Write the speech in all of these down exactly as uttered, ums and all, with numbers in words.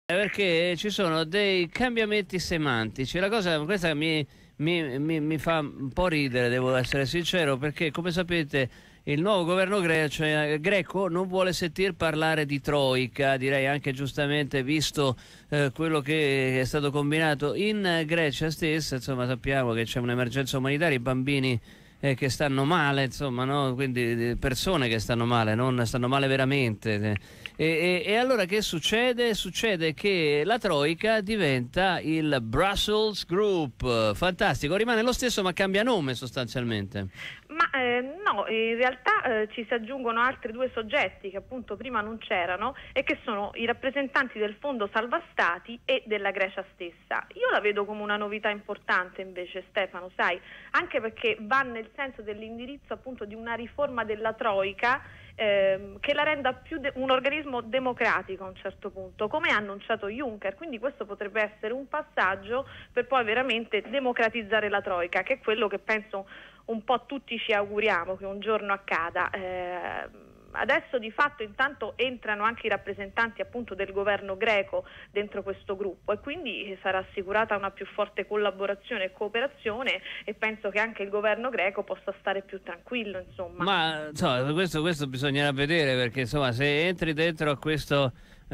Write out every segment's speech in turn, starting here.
Perché ci sono dei cambiamenti semantici. La cosa, questa mi, mi, mi, mi fa un po' ridere, devo essere sincero, perché come sapete il nuovo governo greco, cioè, greco non vuole sentir parlare di troica, direi anche giustamente, visto eh, quello che è stato combinato in Grecia stessa. Insomma, sappiamo che c'è un'emergenza umanitaria, i bambini eh, che stanno male, insomma, no? Quindi persone che stanno male, non stanno male veramente. E, e, e allora che succede? Succede che la Troica diventa il Brussels Group. Fantastico, rimane lo stesso ma cambia nome sostanzialmente. Ma eh, no, in realtà eh, ci si aggiungono altri due soggetti che appunto prima non c'erano e che sono i rappresentanti del Fondo Salva Stati e della Grecia stessa. Io la vedo come una novità importante invece, Stefano, sai, anche perché va nel senso dell'indirizzo appunto di una riforma della Troica ehm, che la renda più un organismo democratico a un certo punto, come ha annunciato Juncker. Quindi questo potrebbe essere un passaggio per poi veramente democratizzare la Troica, che è quello che penso un po' tutti ci auguriamo che un giorno accada. Eh, adesso di fatto intanto entrano anche i rappresentanti appunto del governo greco dentro questo gruppo e quindi sarà assicurata una più forte collaborazione e cooperazione e penso che anche il governo greco possa stare più tranquillo, insomma. Ma insomma, questo, questo bisognerà vedere, perché insomma se entri dentro a questo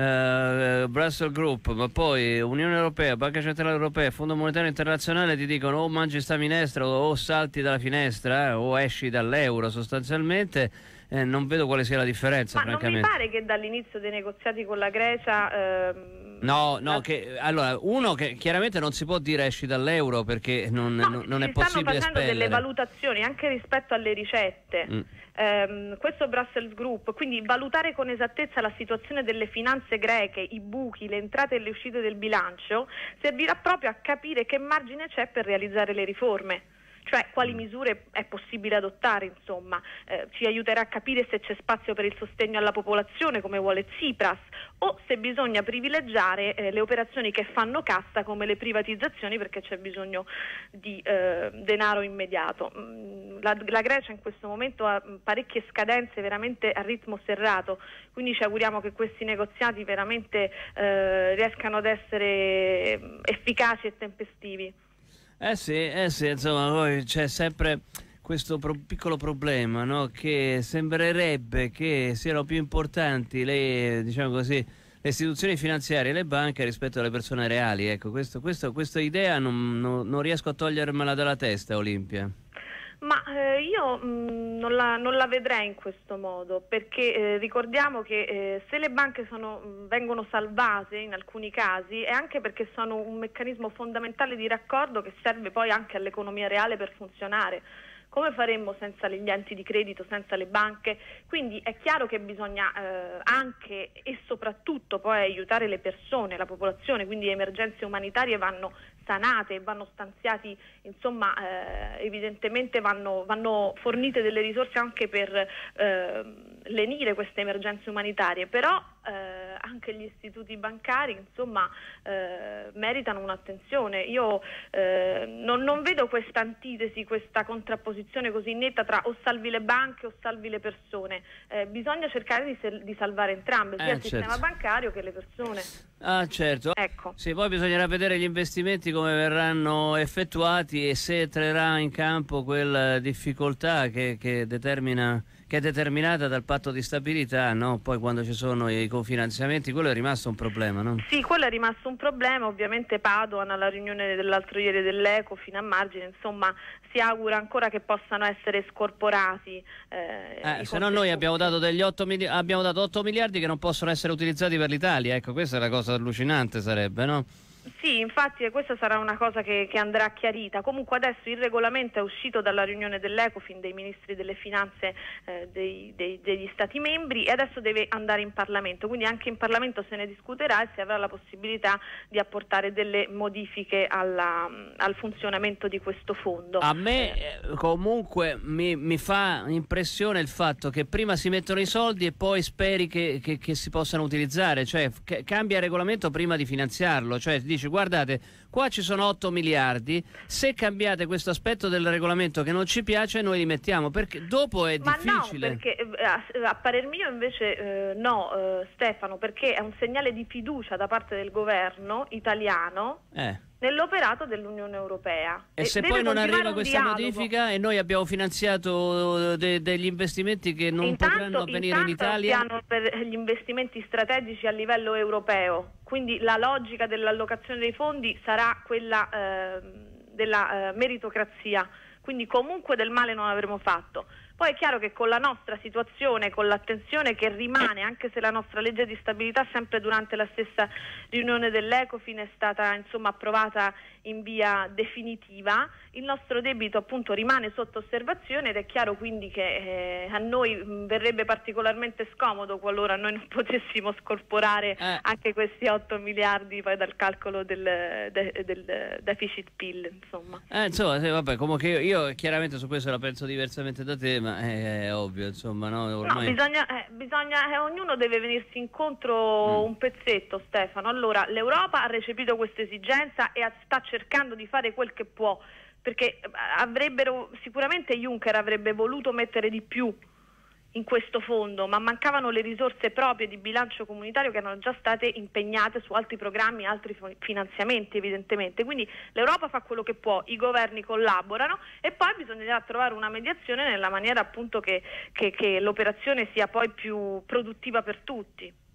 Uh, Brussels Group, ma poi Unione Europea, Banca Centrale Europea, Fondo Monetario Internazionale ti dicono o mangi sta minestra o salti dalla finestra eh, o esci dall'euro sostanzialmente, eh, non vedo quale sia la differenza. Ma francamente non mi pare che dall'inizio dei negoziati con la Grecia ehm, no, no, la... che allora uno che chiaramente non si può dire esci dall'euro perché non, no, non, non è si possibile stanno facendo spellere delle valutazioni anche rispetto alle ricette. Mm. Um, questo Brussels Group, quindi valutare con esattezza la situazione delle finanze greche, i buchi, le entrate e le uscite del bilancio, servirà proprio a capire che margine c'è per realizzare le riforme. Cioè quali misure è possibile adottare, insomma, eh, ci aiuterà a capire se c'è spazio per il sostegno alla popolazione come vuole Tsipras o se bisogna privilegiare eh, le operazioni che fanno cassa come le privatizzazioni perché c'è bisogno di eh, denaro immediato. La, la Grecia in questo momento ha parecchie scadenze veramente a ritmo serrato, quindi ci auguriamo che questi negoziati veramente eh, riescano ad essere efficaci e tempestivi. Eh sì, eh sì, insomma, poi c'è sempre questo pro piccolo problema, no? Che sembrerebbe che siano più importanti le, diciamo così, le istituzioni finanziarie e le banche rispetto alle persone reali. Ecco, questo, questo, questa idea non, non, non riesco a togliermela dalla testa, Olimpia. Ma eh, io mh, non, la, non la vedrei in questo modo, perché eh, ricordiamo che eh, se le banche sono, mh, vengono salvate in alcuni casi è anche perché sono un meccanismo fondamentale di raccordo che serve poi anche all'economia reale per funzionare. Come faremmo senza gli enti di credito, senza le banche? Quindi è chiaro che bisogna eh, anche e soprattutto poi aiutare le persone, la popolazione, quindi le emergenze umanitarie vanno sanate, vanno stanziati, insomma eh, evidentemente vanno, vanno fornite delle risorse anche per eh, lenire queste emergenze umanitarie, però eh, anche gli istituti bancari insomma eh, meritano un'attenzione. Io eh, non, non vedo questa antitesi, questa contrapposizione così netta tra o salvi le banche o salvi le persone, eh, bisogna cercare di, di salvare entrambe, sia eh, il sistema certo. bancario che le persone. Ah certo, ecco. Sì, poi bisognerà vedere gli investimenti come verranno effettuati e se entrerà in campo quella difficoltà che, che determina che è determinata dal patto di stabilità, no? Poi quando ci sono i cofinanziamenti, quello è rimasto un problema, no? Sì, quello è rimasto un problema, ovviamente Padoan alla riunione dell'altro ieri dell'Eco fino a margine, insomma si augura ancora che possano essere scorporati. Eh, eh, se no noi abbiamo dato, degli otto abbiamo dato otto miliardi che non possono essere utilizzati per l'Italia, ecco questa è la cosa allucinante sarebbe, no? Sì, infatti questa sarà una cosa che, che andrà chiarita. Comunque adesso il regolamento è uscito dalla riunione dell'Ecofin dei ministri delle finanze eh, dei, dei, degli Stati membri e adesso deve andare in Parlamento, quindi anche in Parlamento se ne discuterà e si avrà la possibilità di apportare delle modifiche alla, al funzionamento di questo fondo. A me eh, comunque mi, mi fa impressione il fatto che prima si mettono i soldi e poi speri che, che, che si possano utilizzare, cioè cambia il regolamento prima di finanziarlo, cioè dici guardate, qua ci sono otto miliardi, se cambiate questo aspetto del regolamento che non ci piace noi li mettiamo, perché dopo è Ma difficile. no, perché a, a parer mio invece eh, no, eh, Stefano, perché è un segnale di fiducia da parte del governo italiano Eh. nell'operato dell'Unione Europea. E, e se poi non arriva questa modifica e noi abbiamo finanziato de degli investimenti che non intanto, potranno avvenire in Italia? Intanto un piano per gli investimenti strategici a livello europeo, quindi la logica dell'allocazione dei fondi sarà quella eh, della eh, meritocrazia, quindi comunque del male non avremo fatto. Poi è chiaro che con la nostra situazione, con l'attenzione che rimane, anche se la nostra legge di stabilità sempre durante la stessa riunione dell'Ecofin è stata insomma approvata in via definitiva, il nostro debito appunto rimane sotto osservazione ed è chiaro quindi che eh, a noi mh, verrebbe particolarmente scomodo qualora noi non potessimo scorporare eh. anche questi otto miliardi poi dal calcolo del, de, del deficit P I L, insomma. Eh, insomma, sì, vabbè, comunque io, io chiaramente su questo la penso diversamente da te, ma è, è ovvio, insomma, no? Ormai... No, bisogna, eh, bisogna eh, ognuno deve venirsi incontro Mm. un pezzetto, Stefano. Allora, l'Europa ha recepito questa esigenza e ha- sta cercando di fare quel che può, perché avrebbero, sicuramente Juncker avrebbe voluto mettere di più in questo fondo, ma mancavano le risorse proprie di bilancio comunitario che erano già state impegnate su altri programmi, altri finanziamenti evidentemente, quindi l'Europa fa quello che può, i governi collaborano e poi bisognerà trovare una mediazione nella maniera appunto che, che, che l'operazione sia poi più produttiva per tutti.